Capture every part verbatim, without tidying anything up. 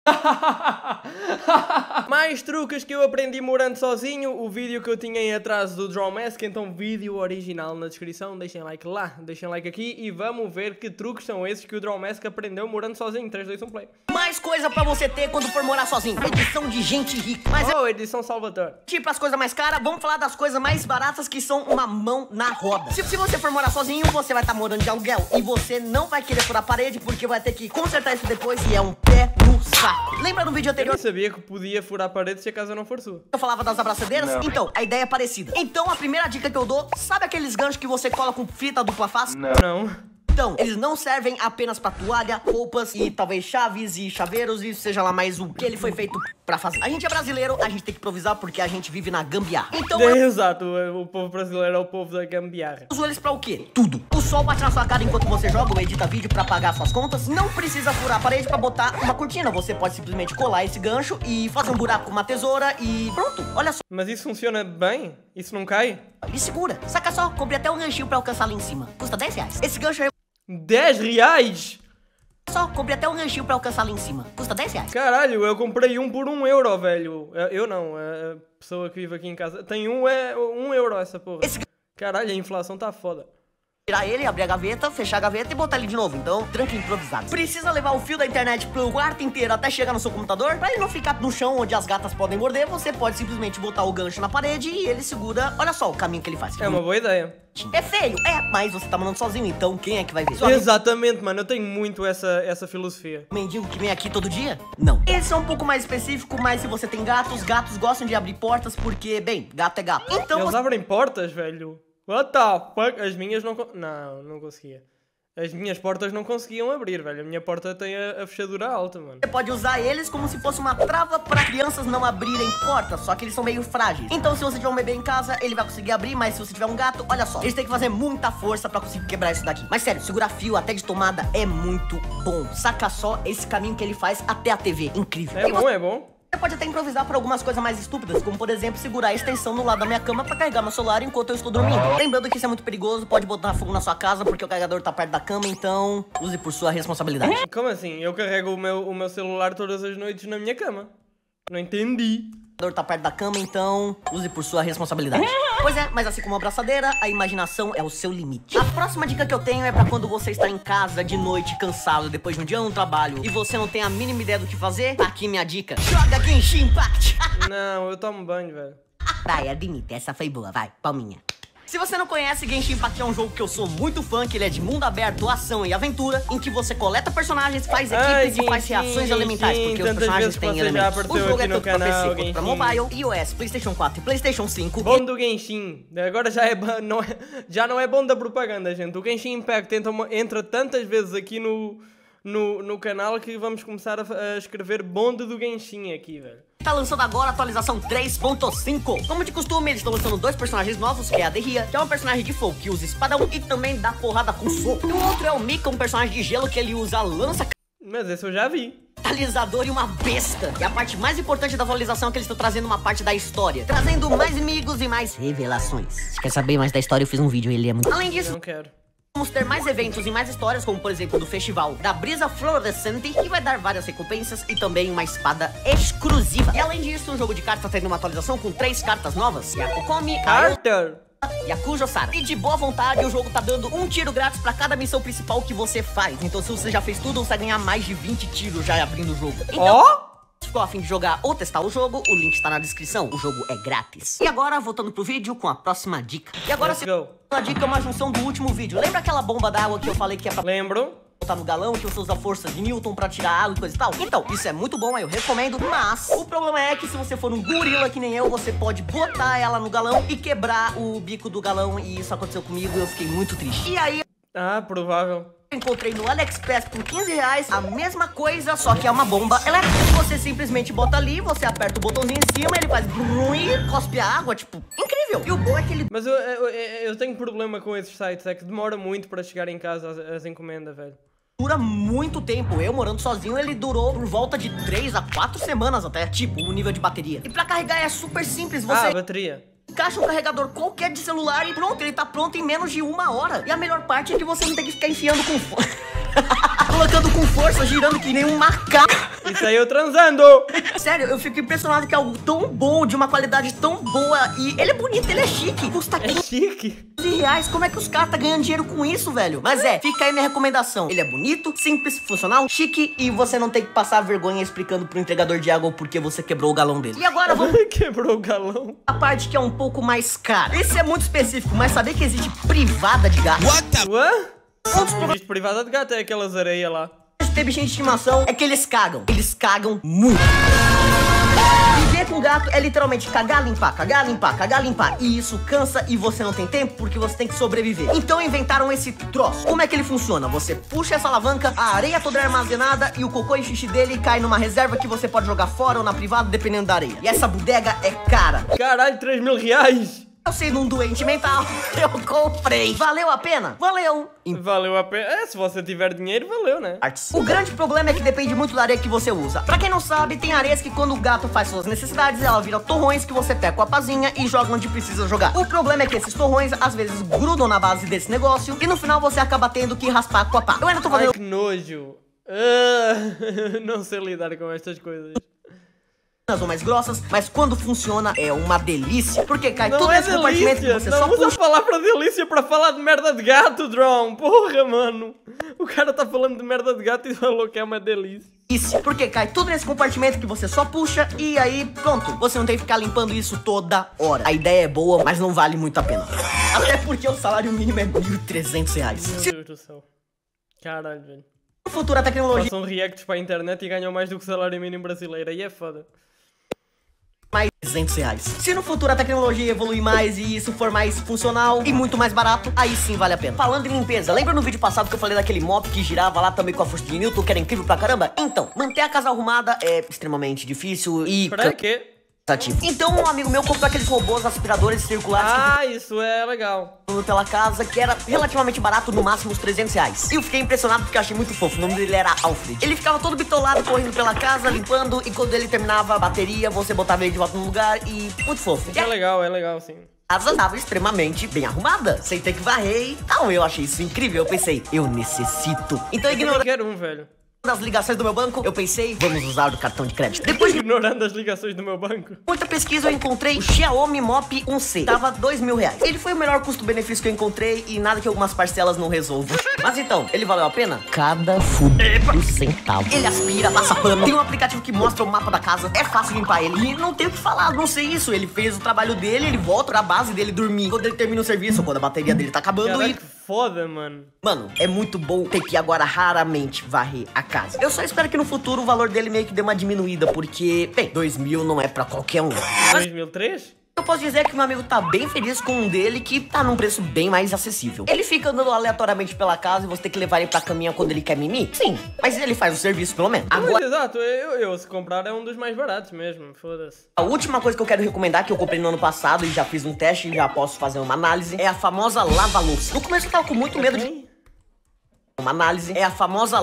Mais truques que eu aprendi morando sozinho. O vídeo que eu tinha em atraso do Drawmask. Então vídeo original na descrição. Deixem like lá, deixem like aqui. E vamos ver que truques são esses que o Drawmask aprendeu morando sozinho. Três, dois, um, play. Mais coisa pra você ter quando for morar sozinho. Edição de gente rica. Mas oh, edição Salvador. tipo as coisas mais caras, vamos falar das coisas mais baratas que são uma mão na roda. Se, se você for morar sozinho, você vai estar tá morando de aluguel. E você não vai querer furar a parede porque vai ter que consertar isso depois e é um pé no saco. Lembra no vídeo anterior? Eu sabia que podia furar a parede se a casa não for sua. Eu falava das abraçadeiras? Não. Então, a ideia é parecida. Então, a primeira dica que eu dou, sabe aqueles ganchos que você cola com fita dupla face? Não. Não. Então, eles não servem apenas pra toalha, roupas e talvez chaves e chaveiros e seja lá mais o que ele foi feito pra fazer. A gente é brasileiro, a gente tem que improvisar porque a gente vive na gambiarra. Então, é, eu... exato, o povo brasileiro é o povo da gambiarra. uso eles pra o quê? Tudo. O sol bate na sua cara enquanto você joga ou edita vídeo pra pagar suas contas. Não precisa furar a parede pra botar uma cortina. Você pode simplesmente colar esse gancho e fazer um buraco com uma tesoura e pronto. Olha só. Mas isso funciona bem? Isso não cai? E segura. Saca só, comprei até um ganchinho pra alcançar lá em cima. Custa dez reais. Esse gancho é... dez reais? Só, comprei até um ganchinho pra alcançar lá em cima. Custa dez reais. Caralho, eu comprei um por um euro, velho. Eu não, a pessoa que vive aqui em casa. Tem um, é um euro essa porra. Esse... Caralho, a inflação tá foda. Tirar ele, abrir a gaveta, fechar a gaveta e botar ele de novo. Então, tranca improvisado. Precisa levar o fio da internet pro quarto inteiro até chegar no seu computador? Pra ele não ficar no chão onde as gatas podem morder, você pode simplesmente botar o gancho na parede e ele segura... Olha só o caminho que ele faz. É uma boa ideia. É feio, é, mas você tá morando sozinho, então quem é que vai ver? Só exatamente, mano, eu tenho muito essa, essa filosofia. Mendigo que vem aqui todo dia? Não. Esse é um pouco mais específico, mas se você tem gatos, gatos gostam de abrir portas porque, bem, gato é gato. Então Eles você... abrem portas, velho? What the fuck? As minhas não... Não, não conseguia. As minhas portas não conseguiam abrir, velho. A minha porta tem a, a fechadura alta, mano. Você pode usar eles como se fosse uma trava pra crianças não abrirem portas, só que eles são meio frágeis. Então se você tiver um bebê em casa, ele vai conseguir abrir, mas se você tiver um gato, olha só, eles têm que fazer muita força pra conseguir quebrar isso daqui. Mas sério, segurar fio até de tomada é muito bom. Saca só esse caminho que ele faz até a T V. Incrível. É E bom, você... é bom. Você pode até improvisar para algumas coisas mais estúpidas, como por exemplo segurar a extensão no lado da minha cama para carregar meu celular enquanto eu estou dormindo. Lembrando que isso é muito perigoso, pode botar fogo na sua casa porque o carregador tá perto da cama, então use por sua responsabilidade. Como assim? Eu carrego o meu, o meu celular todas as noites na minha cama. Não entendi. O carregador tá perto da cama, então use por sua responsabilidade. Pois é, mas assim como a abraçadeira, a imaginação é o seu limite. A próxima dica que eu tenho é pra quando você está em casa de noite, cansado, depois de um dia no trabalho, e você não tem a mínima ideia do que fazer, tá aqui minha dica. Joga Genshin Impact! Não, eu tomo banho, velho. Vai, admite, essa foi boa, vai, palminha. Se você não conhece, Genshin Impact é um jogo que eu sou muito fã, que ele é de mundo aberto, ação e aventura, em que você coleta personagens, faz equipes Ai, e faz Genshin, reações elementais, porque os tantas personagens vezes têm você já elementos. apareceu O jogo é aqui no tanto pra P C canal, quanto pra Genshin. mobile, iOS, PlayStation quatro e PlayStation cinco. Bom do Genshin. Agora já, é, não é, já não é bom da propaganda, gente. O Genshin Impact entra, entra tantas vezes aqui no, no, no canal que vamos começar a, a escrever bonde do Genshin aqui, velho. Tá lançando agora a atualização três ponto cinco. Como de costume, eles estão lançando dois personagens novos, que é a Derria, que é um personagem de fogo que usa espadão e também dá porrada com soco. E o outro é o Mika, um personagem de gelo que ele usa lança... Mas esse eu já vi. Catalisador e uma besta. E a parte mais importante da atualização é que eles estão trazendo uma parte da história, trazendo mais inimigos e mais revelações. Se quer saber mais da história, eu fiz um vídeo, ele é muito... Além disso... Não quero. Vamos ter mais eventos e mais histórias, como por exemplo do festival da Brisa Fluorescente, que vai dar várias recompensas e também uma espada exclusiva. E além disso, o jogo de cartas tá tendo uma atualização com três cartas novas, que é a Kokomi, Carter! e a Kujo-Sara. E de boa vontade, o jogo tá dando um tiro grátis pra cada missão principal que você faz. Então se você já fez tudo, você vai ganhar mais de vinte tiros já abrindo o jogo. Então... Ó! Se ficou a fim de jogar ou testar o jogo, o link está na descrição, o jogo é grátis. E agora, voltando pro vídeo com a próxima dica. E agora, Let's se go. a dica é uma junção do último vídeo. Lembra aquela bomba d'água que eu falei que é pra Lembro. botar no galão, que você usa a força de Newton pra tirar água e coisa e tal? Então, isso é muito bom, eu recomendo, mas o problema é que se você for um gorila que nem eu, você pode botar ela no galão e quebrar o bico do galão, e isso aconteceu comigo e eu fiquei muito triste. E aí... Ah, provável. encontrei no AliExpress por quinze reais a mesma coisa, só que é uma bomba elétrica. Você simplesmente bota ali, você aperta o botãozinho em cima, ele faz brum e cospe a água, tipo, incrível. E o bom é que ele... Mas eu, eu, eu tenho problema com esses sites, é que demora muito para chegar em casa as, as encomendas, velho. dura muito tempo. Eu morando sozinho, ele durou por volta de três a quatro semanas até, tipo, o nível de bateria. E pra carregar é super simples, você... Ah, bateria. Encaixa um carregador qualquer de celular e pronto, ele tá pronto em menos de uma hora. E a melhor parte é que você não tem que ficar enfiando com força. Colocando com força, girando que nem um macaco. Isso aí eu transando. Sério, eu fico impressionado que é algo tão bom, de uma qualidade tão boa. E ele é bonito, ele é chique. Custa É chique. quinze reais. Como é que os caras tá ganhando dinheiro com isso, velho? Mas é, fica aí minha recomendação. Ele é bonito, simples, funcional, chique. E você não tem que passar vergonha explicando pro entregador de água porque você quebrou o galão dele. E agora vamos Quebrou o galão. a parte que é um pouco mais cara. Esse é muito específico, mas sabia que existe privada de gato? What the? Ué? Um dos problemas Existe privada de gato, é aquelas areias lá. de ter bichinho de estimação é que eles cagam. Eles cagam muito. Viver com gato é literalmente cagar, limpar, cagar, limpar, cagar, limpar. E isso cansa e você não tem tempo porque você tem que sobreviver. Então inventaram esse troço. Como é que ele funciona? Você puxa essa alavanca, a areia toda é armazenada e o cocô e xixi dele cai numa reserva que você pode jogar fora ou na privada, dependendo da areia. E essa bodega é cara. Caralho, três mil reais. Eu sei de um doente mental, eu comprei. Valeu a pena? Valeu. Em Valeu a pena. É, se você tiver dinheiro, valeu, né? partes. O grande problema é que depende muito da areia que você usa. Pra quem não sabe, tem areias que quando o gato faz suas necessidades, ela vira torrões que você pega com a pazinha e joga onde precisa jogar. O problema é que esses torrões, às vezes, grudam na base desse negócio e no final você acaba tendo que raspar com a pá. Eu ainda tô Ai, fazendo que nojo. Ah, não sei lidar com estas coisas. ou mais grossas, mas quando funciona é uma delícia. Porque cai Não todo é esse compartimento que delícia. você Não só usa puxa. a palavra delícia para falar de merda de gato, Drone. Porra, mano. O cara tá falando de merda de gato e falou que é uma delícia. Isso, porque cai tudo nesse compartimento que você só puxa e aí pronto, você não tem que ficar limpando isso toda hora. A ideia é boa, mas não vale muito a pena. Até porque o salário mínimo é mil e trezentos reais. Se Meu Deus do céu. Caralho, velho. no futuro a tecnologia Façam reacts para a internet e ganham mais do que o salário mínimo brasileiro. Aí é foda. mais trezentos reais. Se no futuro a tecnologia evoluir mais e isso for mais funcional e muito mais barato, aí sim vale a pena. Falando em limpeza, lembra no vídeo passado que eu falei daquele mop que girava lá também com a força de Newton, que era incrível pra caramba? Então, manter a casa arrumada é extremamente difícil e Pra quê? cansativo. Então um amigo meu comprou aqueles robôs aspiradores circulares que Ah, isso é legal. ficam pela casa, que era relativamente barato, no máximo uns trezentos reais. E eu fiquei impressionado porque eu achei muito fofo, o nome dele era Alfred. Ele ficava todo bitolado, correndo pela casa, limpando, e quando ele terminava a bateria, você botava ele de volta no lugar e muito fofo. E É a legal, é legal, sim. casa estava extremamente bem arrumada, sem ter que varrer e tal. Eu achei isso incrível, eu pensei, eu necessito. Então, Eu ignorando quero um, velho. as ligações do meu banco, eu pensei, vamos usar o cartão de crédito. Depois de Ignorando as ligações do meu banco. muita pesquisa, eu encontrei o Xiaomi Mop um C. Tava dois mil reais. Ele foi o melhor custo-benefício que eu encontrei e nada que algumas parcelas não resolvam. Mas então, ele valeu a pena? Cada fudido centavo. Ele aspira, passa pano. Tem um aplicativo que mostra o mapa da casa. É fácil limpar ele. E não tem o que falar, não sei isso. Ele fez o trabalho dele, ele volta pra base dele dormir. Quando ele termina o serviço, quando a bateria dele tá acabando Caraca, e... que foda, mano. Mano, é muito bom ter que agora raramente varrer a casa. Eu só espero que no futuro o valor dele meio que dê uma diminuída, porque, bem, dois mil não é pra qualquer um. Mas dois mil e três? eu posso dizer que meu amigo tá bem feliz com um dele que tá num preço bem mais acessível. Ele fica andando aleatoriamente pela casa e você tem que levar ele pra caminhar quando ele quer mimir? Sim, mas ele faz o serviço pelo menos. Mas, Agora, exato, eu, eu se comprar é um dos mais baratos mesmo, foda-se. a última coisa que eu quero recomendar, que eu comprei no ano passado e já fiz um teste e já posso fazer uma análise, é a famosa lava-louça. No começo eu tava com muito medo de... Quem? Uma análise é a famosa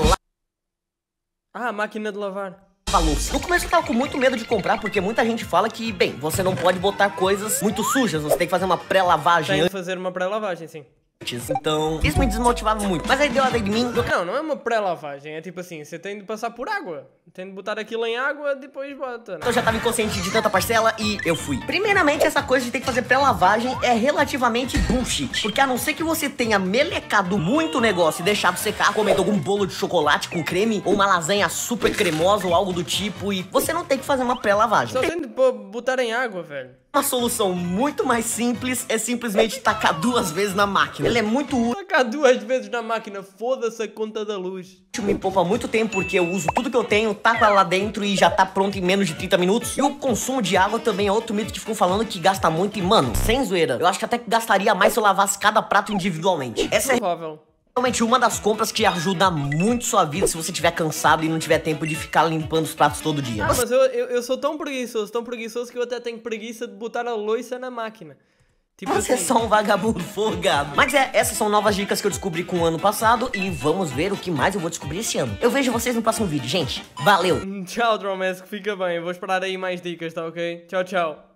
Ah, máquina de lavar. lava-louça. No começo eu tava com muito medo de comprar, porque muita gente fala que, bem, você não pode botar coisas muito sujas, você tem que fazer uma pré-lavagem Tem de fazer uma pré-lavagem, sim. antes. Então, isso me desmotivava muito. Mas aí deu a ideia de mim, eu Não, não é uma pré-lavagem, é tipo assim, você tem de passar por água. Tem de botar aquilo em água, depois bota. eu já tava inconsciente de tanta parcela e eu fui. Primeiramente, essa coisa de ter que fazer pré-lavagem é relativamente bullshit. Porque a não ser que você tenha melecado muito negócio e deixado secar, comendo algum bolo de chocolate com creme, ou uma lasanha super cremosa ou algo do tipo, e você não tem que fazer uma pré-lavagem. Só tem de pô- botar em água, velho. Uma solução muito mais simples é simplesmente tacar duas vezes na máquina. Ele é muito útil, Tacar duas vezes na máquina, foda-se a conta da luz. me poupa muito tempo porque eu uso tudo que eu tenho, taco ela lá dentro e já tá pronto em menos de trinta minutos. E o consumo de água também é outro mito que ficam falando que gasta muito e, mano, sem zoeira, eu acho que até que gastaria mais se eu lavasse cada prato individualmente. Essa é Provável. realmente uma das compras que ajuda muito sua vida se você estiver cansado e não tiver tempo de ficar limpando os pratos todo dia. Ah, mas eu, eu, eu sou tão preguiçoso, tão preguiçoso que eu até tenho preguiça de botar a louça na máquina. Tipo Você é assim. só um vagabundo folgado. Mas é, essas são novas dicas que eu descobri com o ano passado e vamos ver o que mais eu vou descobrir esse ano. Eu vejo vocês no próximo vídeo, gente. Valeu! Tchau, Dromask, fica bem. Eu vou esperar aí mais dicas, tá ok? Tchau, tchau.